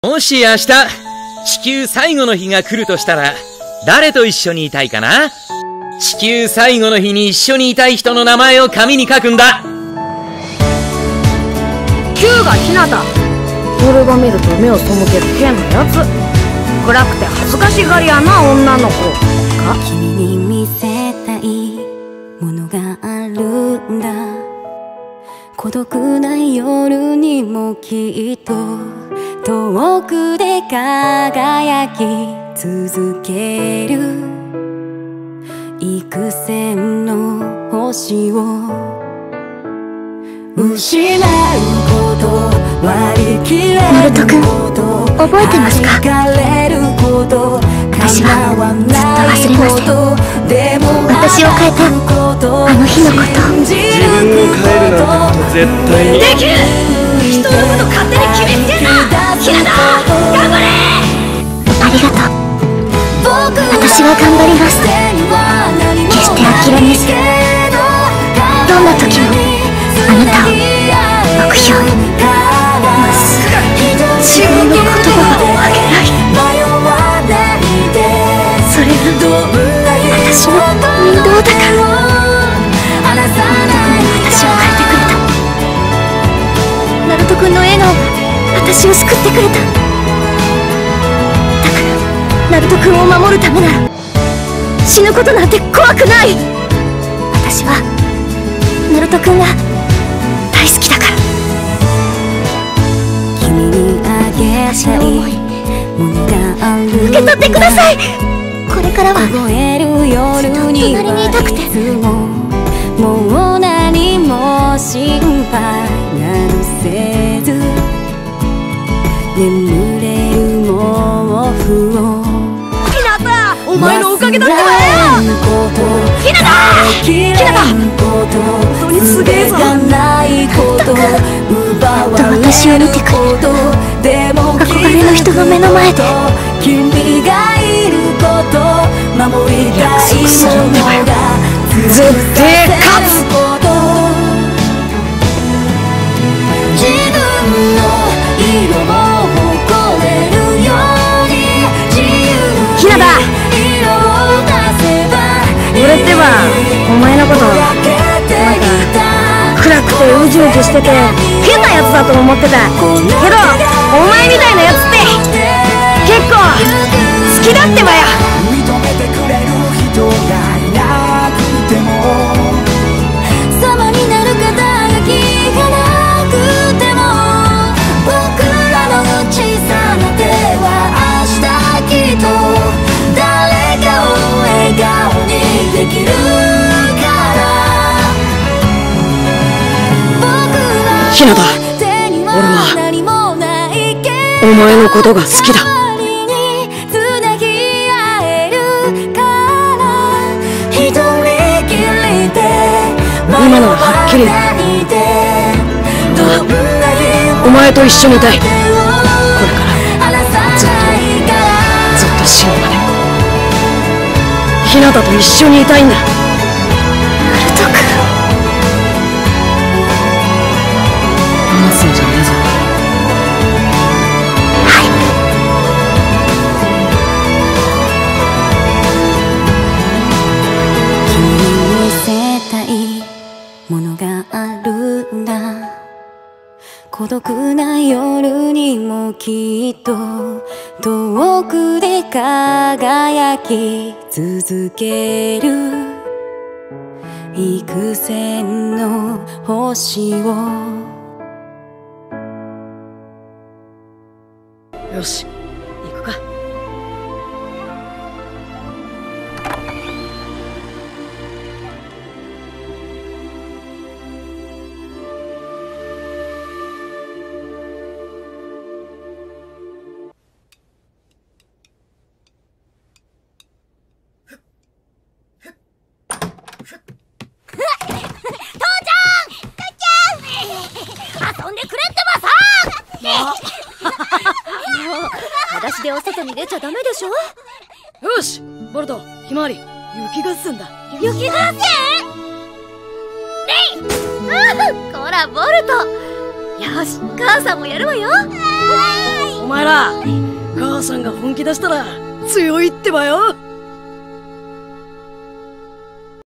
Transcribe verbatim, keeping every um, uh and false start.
もし明日、地球最後の日が来るとしたら、誰と一緒にいたいかな？地球最後の日に一緒にいたい人の名前を紙に書くんだ。 キューがひなた。俺が見ると目を背ける変なやつ。暗くて恥ずかしがり屋な女の子か。 君に見せたいものがあるんだ。孤独な夜にもきっと遠くで輝き続ける幾千の星を失うこと割り切れること覚えてますか？私はずっと忘れません。私を変えたあの日のこと。 自分を変えるなんて絶対にできる。人のこと勝手に決めつけんな。ひなた頑張れ。 ありがとう。私は頑張ります。決して諦めず、どんな時もあなたを目標にまっすぐ自分の言葉を曲げない。それが私の民道だから。私を変えてくれた。ナルト君の笑顔が私を救ってくれた。だからナルト君を守るためなら死ぬことなんて怖くない。私はナルト君が大好きだから。 君にあげ私の思い受受け取ってください。これからはずっと隣にいたくて。 もう何も心配などせず眠れる毛布をひなたお前のおかげだってばよ。ひなたひなた本当にすげえぞ。 どっと私を見てくれ。憧れの人の目の前で君がいること守りたい約束するんだよ。絶対勝つ。 自分の色を誇れるように自由にひなた色を出せば俺ってばお前のことなんか暗くてうじうじしてて変なやつだと思ってたけど、お前みたいなやつって結構好きだってばよ。 認めてくれる人がいなくても様になる肩書きがなくても僕らの小さな手は明日きっと誰かを笑顔にできるからひなた俺はお前のことが好きだ。今のははっきりだ。ただお前と一緒にいたい。これからずっとずっと死ぬまでひなたと一緒にいたいんだ。 ナルト君話すんじゃねえぞ。 ものがあるんだ。孤独な夜にもきっと遠くで輝き続ける幾千の星を。 よし行くか。 裸足でお外に出ちゃダメでしょ。 よしボルトひまわり雪合戦だ。 雪合戦。レイああこらボルト。よし母さんもやるわよ。 お前ら母さんが本気出したら強いってばよ。